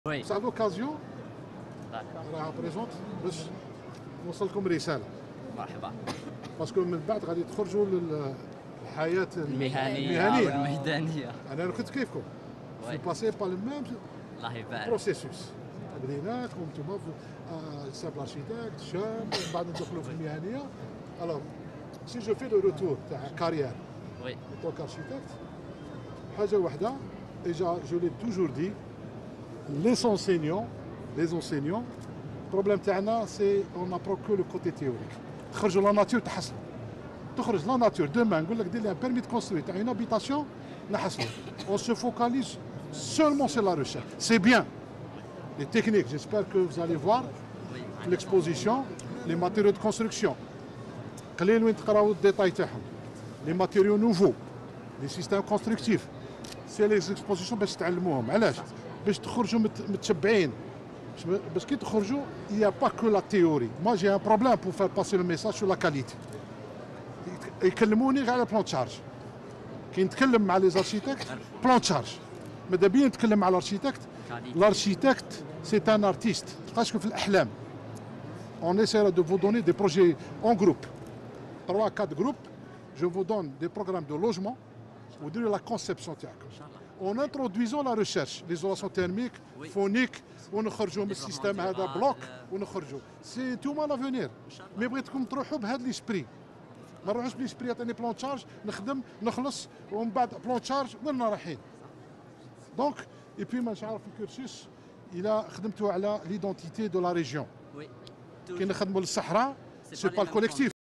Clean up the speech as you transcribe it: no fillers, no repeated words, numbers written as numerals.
Oui. C'est à l'occasion D'accord. راها بريزونت باش نوصل لكم رساله مرحبا. باسكو من بعد غادي تخرجوا للحياه المهنية والميدانية. انا كنت كيفكم وي. في باسي با لو ميم الله يبارك. بروسيسوس بديناكم نتوما ساب لارشيتكت شاب من بعد ندخلوا في المهنيه الوغ سي جو في لو روتور تاع كارير وي. طونك ارشيتكت حاجه واحده اجا جو لي توجور دي les enseignants البروبليم تاعنا سي اون ابرون كو لو كوتي تيوريك تخرجوا لا ناتور تحسنوا تخرج لا ناتور دومان نقول لك دير لي بيرمي دو كونستروي تاع اون هابيتاسيون نحسنوا on se focalise seulement sur la recherche c'est bien les techniques j'espère que vous allez voir l'exposition les matériaux de construction قليل وين تقراو الديتاي تاعهم les matériaux nouveaux les systèmes constructifs سي لي زيكسبوزيسيون باش تعلموهم علاش باش تخرجوا متشبعين باش كي تخرجوا il y a pas que la théorie moi j'ai un problème pour faire passer le message sur la qualité يكلموني غير على بلان تشارج كي نتكلم مع لي زارشيتكت بلان تشارج ماذا بيا نتكلم مع الارشيتكت سي ان ارتيست تلقاش في الاحلام on essaiera de vous donner des projets en groupe 3-4 groupes je vous donne des programmes de logement وديروا la conception تاعكم en introduisant la recherche l'isolation thermique phonique ونخرجوا من السيستم هذا بلوك ونخرجوا سي نتوما لافونير مي بغيتكم تروحوا بهذا ليسبري ما نروحوش بليسبري عطيني بلان تشارج نخدم نخلص ومن بعد بلان تشارج وين رايحين دونك اي بي ما نعرف الكورسوس الى خدمتوا على ليدونتيتي دو لا ريجيون كي نخدموا للصحراء سي با الكوليكتيف